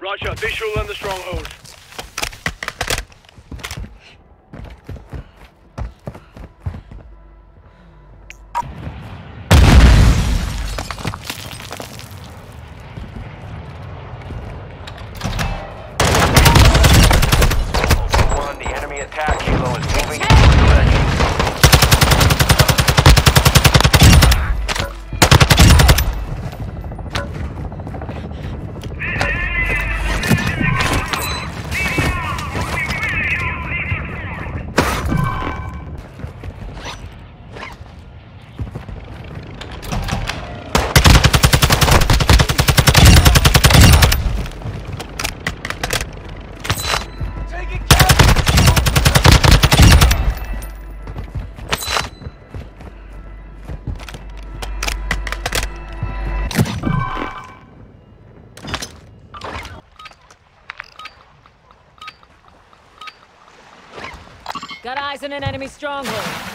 Roger, visual on the stronghold. The enemy attack kilo is moving in your direction. Got eyes on an enemy stronghold.